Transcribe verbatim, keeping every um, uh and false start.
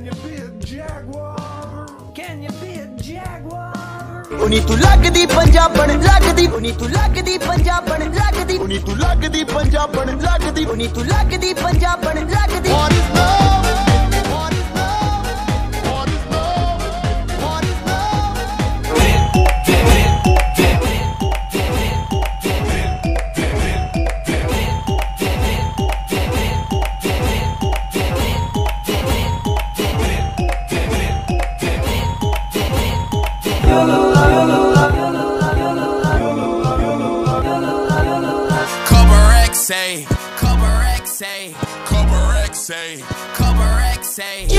Can you be a jaguar? Can you be a jaguar? उनी तू लगदी पंजाबन लगदी उनी तू लगदी पंजाबन लगदी उनी तू लगदी पंजाबन लगदी उनी तू लगदी पंजाबन लगदी What is love? What is love? What is love? What is Say, cover X, say, cover X, say, cover X, say.